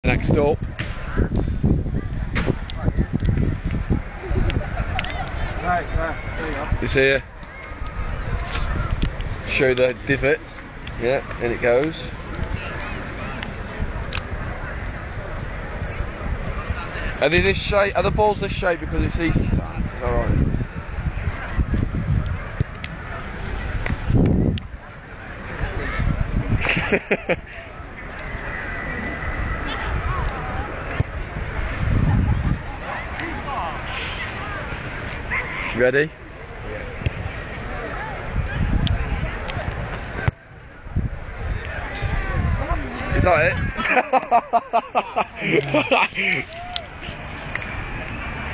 Next up. Right, there you go. It's here. Show the divot. Yeah, and it goes. Are they this shape? Are the balls this shape because it's Easter time? Is that right? Ready? Is that it?